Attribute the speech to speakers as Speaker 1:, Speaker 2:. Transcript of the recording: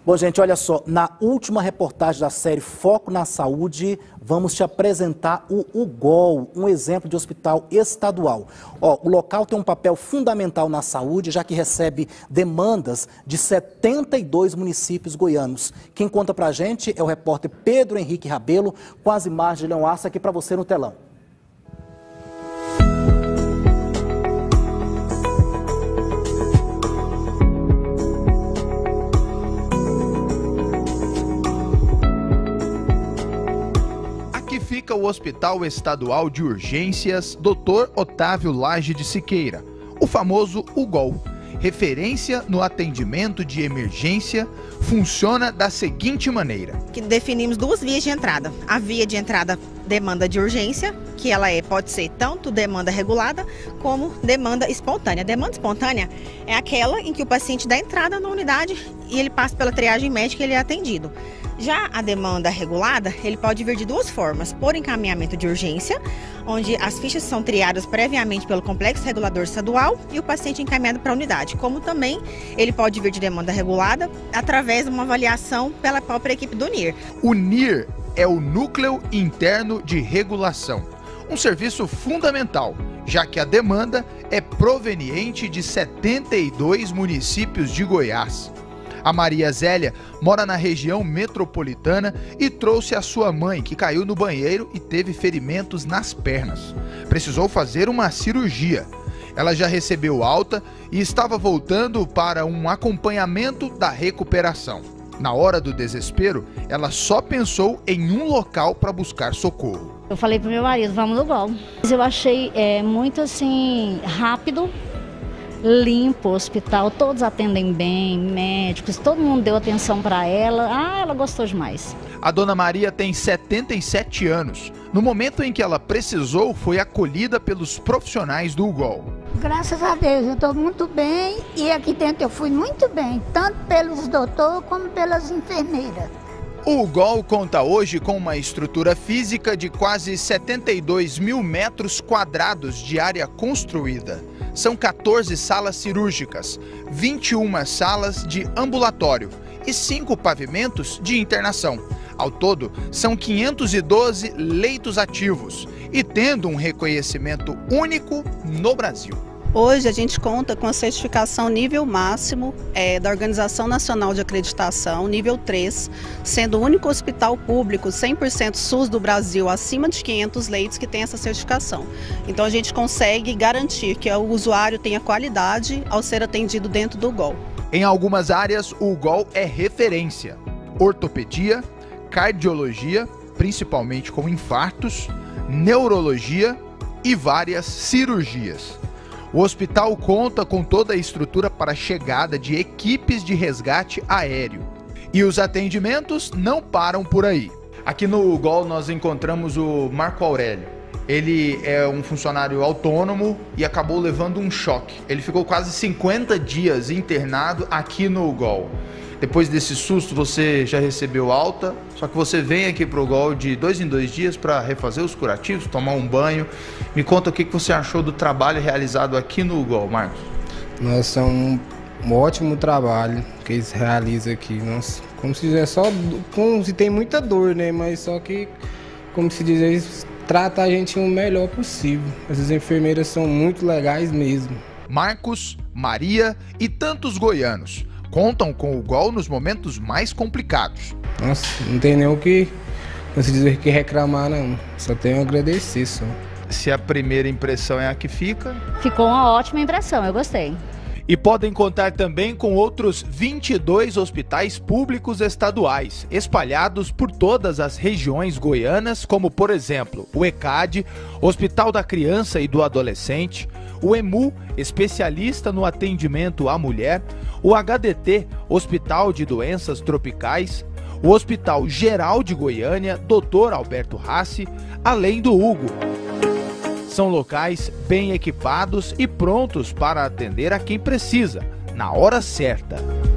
Speaker 1: Bom, gente, olha só, na última reportagem da série Foco na Saúde, vamos te apresentar o UGOL, um exemplo de hospital estadual. Ó, o local tem um papel fundamental na saúde, já que recebe demandas de 72 municípios goianos. Quem conta pra gente é o repórter Pedro Henrique Rabelo, com as imagens de Leão Arce aqui pra você no telão.
Speaker 2: Fica o Hospital Estadual de Urgências Dr. Otávio Lage de Siqueira, o famoso UGOL. Referência no atendimento de emergência, funciona da seguinte maneira.
Speaker 3: Definimos duas vias de entrada. A via de entrada, demanda de urgência, que ela pode ser tanto demanda regulada como demanda espontânea. Demanda espontânea é aquela em que o paciente dá entrada na unidade e ele passa pela triagem médica e ele é atendido. Já a demanda regulada, ele pode vir de duas formas: por encaminhamento de urgência, onde as fichas são triadas previamente pelo Complexo Regulador Estadual e o paciente é encaminhado para a unidade. Como também ele pode vir de demanda regulada através de uma avaliação pela própria equipe do NIR.
Speaker 2: O NIR é o Núcleo Interno de Regulação, um serviço fundamental, já que a demanda é proveniente de 72 municípios de Goiás. A Maria Zélia mora na região metropolitana e trouxe a sua mãe, que caiu no banheiro e teve ferimentos nas pernas. Precisou fazer uma cirurgia. Ela já recebeu alta e estava voltando para um acompanhamento da recuperação. Na hora do desespero, ela só pensou em um local para buscar socorro.
Speaker 4: Eu falei pro meu marido, vamos no UGOL. Eu achei muito assim, rápido. Limpo o hospital, todos atendem bem, médicos, todo mundo deu atenção para ela. Ela gostou demais.
Speaker 2: A dona Maria tem 77 anos. No momento em que ela precisou, foi acolhida pelos profissionais do UGOL.
Speaker 5: Graças a Deus, eu estou muito bem e aqui dentro eu fui muito bem, tanto pelos doutores como pelas enfermeiras.
Speaker 2: O UGOL conta hoje com uma estrutura física de quase 72 mil metros quadrados de área construída. São 14 salas cirúrgicas, 21 salas de ambulatório e 5 pavimentos de internação. Ao todo, são 512 leitos ativos e tendo um reconhecimento único no Brasil.
Speaker 6: Hoje a gente conta com a certificação nível máximo da Organização Nacional de Acreditação, nível 3, sendo o único hospital público 100% SUS do Brasil acima de 500 leitos que tem essa certificação. Então a gente consegue garantir que o usuário tenha qualidade ao ser atendido dentro do UGOL.
Speaker 2: Em algumas áreas, o UGOL é referência: ortopedia, cardiologia, principalmente com infartos, neurologia e várias cirurgias. O hospital conta com toda a estrutura para a chegada de equipes de resgate aéreo. E os atendimentos não param por aí. Aqui no UGOL nós encontramos o Marco Aurélio. Ele é um funcionário autônomo e acabou levando um choque. Ele ficou quase 50 dias internado aqui no UGOL. Depois desse susto, você já recebeu alta, só que você vem aqui para o UGOL de 2 em 2 dias para refazer os curativos, tomar um banho. Me conta o que você achou do trabalho realizado aqui no UGOL, Marcos.
Speaker 7: Nossa, é um ótimo trabalho que eles realizam aqui. Nossa, como se diz, se tem muita dor, né? Mas só que, como se diz, eles tratam a gente o melhor possível. Essas enfermeiras são muito legais mesmo.
Speaker 2: Marcos, Maria e tantos goianos contam com o UGOL nos momentos mais complicados.
Speaker 7: Nossa, não tem nem o que dizer que reclamar, não. Só tenho a agradecer, só.
Speaker 2: Se a primeira impressão é a que fica...
Speaker 4: Ficou uma ótima impressão, eu gostei.
Speaker 2: E podem contar também com outros 22 hospitais públicos estaduais, espalhados por todas as regiões goianas, como, por exemplo, o ECAD, Hospital da Criança e do Adolescente, o EMU, especialista no atendimento à mulher, o HDT, Hospital de Doenças Tropicais, o Hospital Geral de Goiânia, Dr. Alberto Rassi, além do UGO. São locais bem equipados e prontos para atender a quem precisa, na hora certa.